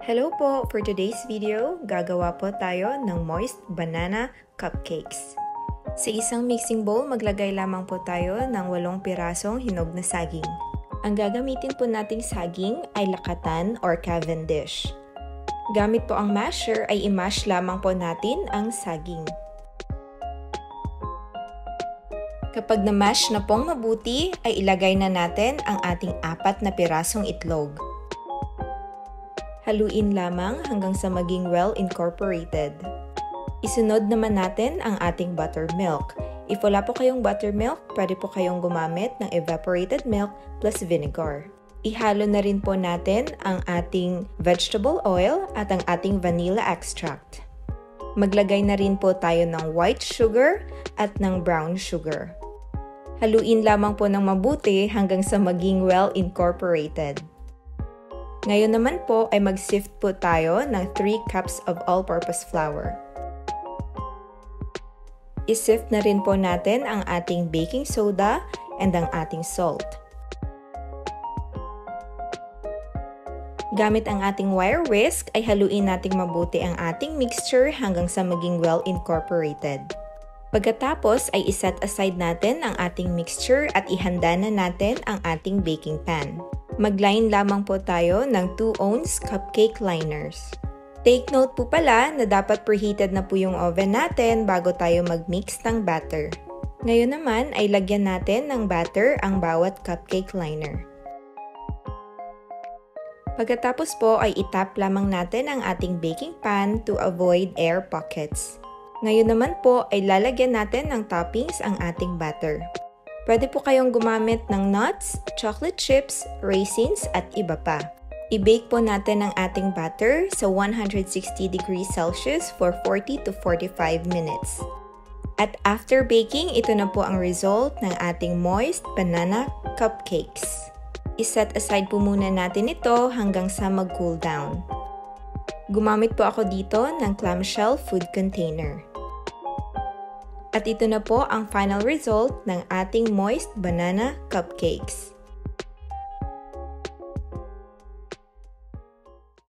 Hello po! For today's video, gagawa po tayo ng moist banana cupcakes. Sa isang mixing bowl, maglagay lamang po tayo ng 8 pirasong hinog na saging. Ang gagamitin po nating saging ay lakatan or Cavendish. Gamit po ang masher ay i-mash lamang po natin ang saging. Kapag na-mash na pong mabuti, ay ilagay na natin ang ating 4 na pirasong itlog. Haluin lamang hanggang sa maging well incorporated. Isunod naman natin ang ating buttermilk. If wala po kayong buttermilk, pwede po kayong gumamit ng evaporated milk plus vinegar. Ihalo na rin po natin ang ating vegetable oil at ang ating vanilla extract. Maglagay na rin po tayo ng white sugar at ng brown sugar. Haluin lamang po ng mabuti hanggang sa maging well incorporated. Ngayon naman po ay mag-sift po tayo ng 3 cups of all-purpose flour. I-sift na rin po natin ang ating baking soda and ang ating salt. Gamit ang ating wire whisk ay haluin nating mabuti ang ating mixture hanggang sa maging well incorporated. Pagkatapos ay iset aside natin ang ating mixture at ihanda na natin ang ating baking pan. Mag-line lamang po tayo ng 2 ounce cupcake liners. Take note po pala na dapat preheated na po yung oven natin bago tayo mag-mix ng batter. Ngayon naman ay lagyan natin ng batter ang bawat cupcake liner. Pagkatapos po ay itap lamang natin ang ating baking pan to avoid air pockets. Ngayon naman po ay lalagyan natin ng toppings ang ating batter. Pwede po kayong gumamit ng nuts, chocolate chips, raisins at iba pa. I-bake po natin ang ating batter sa 160 degrees Celsius for 40 to 45 minutes. At after baking, ito na po ang result ng ating moist banana cupcakes. I-set aside po muna natin ito hanggang sa mag-cool down. Gumamit po ako dito ng clamshell food container. At ito na po ang final result ng ating moist banana cupcakes.